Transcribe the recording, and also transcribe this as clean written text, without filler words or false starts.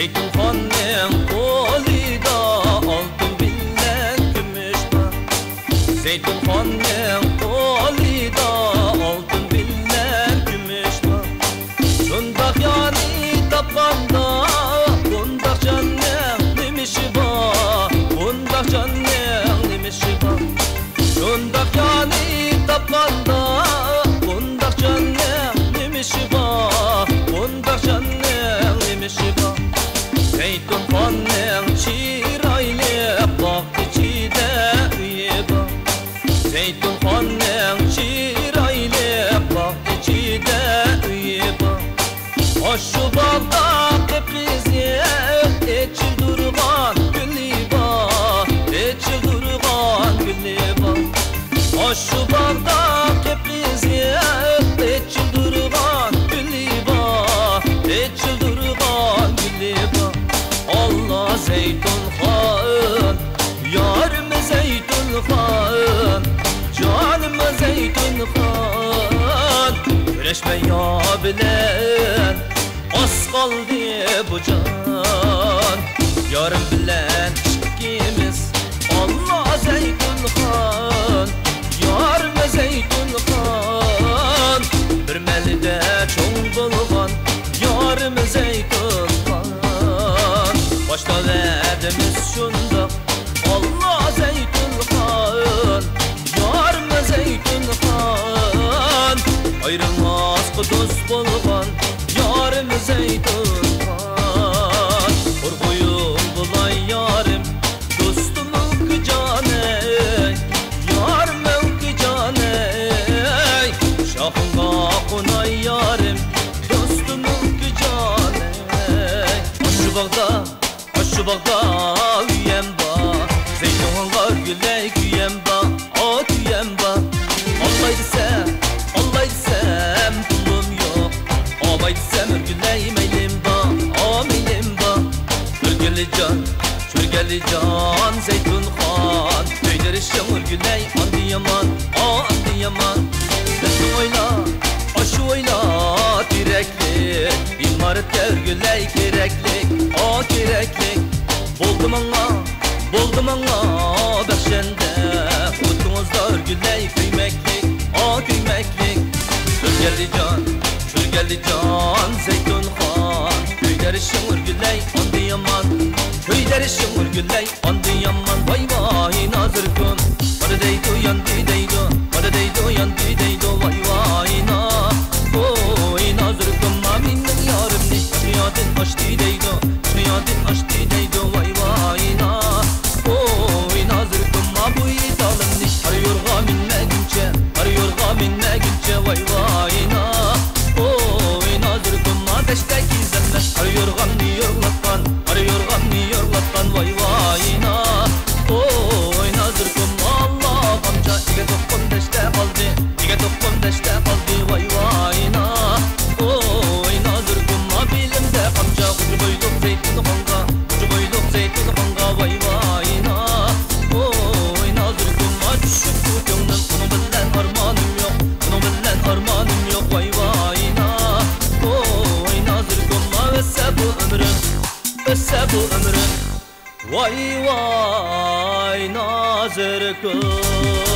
Zeytunxonning qo'lida oltin bilan kumush bor. Zeytunxonning qo'lida oltin bilan kumush bor. Shundoq yoni topganda bundoq jonning nimishi bor. Bundoq jonning nimishi bor. Shundoq yoni topganda bundoq jonning nimishi bor. Bundoq jonning nimishi bor. Zeytunxonning chiroyli bog' ichida uyi bor. Zeytunxonning chiroyli bog' ichida uyi bor. Shu bog'da qip-qizil echildirgan guli bor. Echildirgan guli bor. Shu bog'da qip-qizil echildirgan guli bor. Echildirgan guli bor. Allah Zeytunxon, yarim Zeytunxon, canım Zeytunxon. Güreşme ya bilen, az kaldı bu can. Yarım bilen ikimiz, Allah Zeytunxon, yarim Zeytunxon. Bir melde çoğun bulgan, yarim Zeytunxon. Başta verdimiz şunda Allah Zeytunxon, yarım Zeytunxon. Ayrılmaz kuduz bulgan yarım Zeytunxon. Korkuyum bulay yarım dostum ki caney, yarım ki caney. Şahınga konay yarım dostum ki caney. Şu bagda üyem ba, Zeytunxonga güley güyem ba, o güyem ba. Olay desem pulum yok, olay desem örgüley meylim ba, o meylim ba. Örgülü can Zeytunxon, köyderişim örgüley andi yaman, o andi yaman. Şu oyla direklik, imaret örgüley kereklik, o kereklik. Buldum ana berşende, utunuzda örgüley köymeklik, o köymeklik. Çürgeli can Zeytunxon, köyderişim örgüley andi yaman. Köyderişim örgüley andi yaman. Vay vay nazırkım, bana deydu yandı deydu, bana deydu yandı deydu. Vay vay na, oy nazırkım aminim yarım ne, dünyadın açtı deydu, dünyadın açtı deydu. Vay vay na, oy nazırkım ma bu idalım ne, arıyorga minmegince, vay vay na, oy nazırkım ma deştek izlenmez. Arıyorgam ni yorlattan, vay vay na, oy nazırkım Allah amca. İge toppun deşte kaldı, vay vay na, oy nazırkım ma bilimde amca. Kucu boyluk Zeytunxonga, vay vay na, oy nazırkım ma düşüp bu gönlüm. Bunun bilen armanım yok, vay vay na, oy nazırkım ma vesse bu ömrüm, vay vay nazırkım.